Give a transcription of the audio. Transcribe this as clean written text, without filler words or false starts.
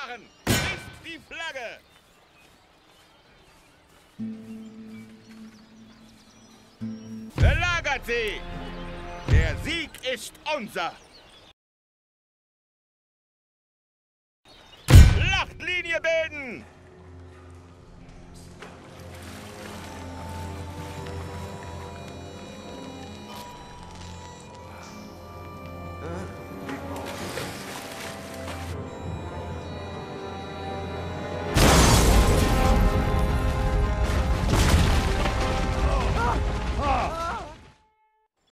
machen! Ist die Flagge! Belagert sie! Der Sieg ist unser! Schlachtlinie bilden!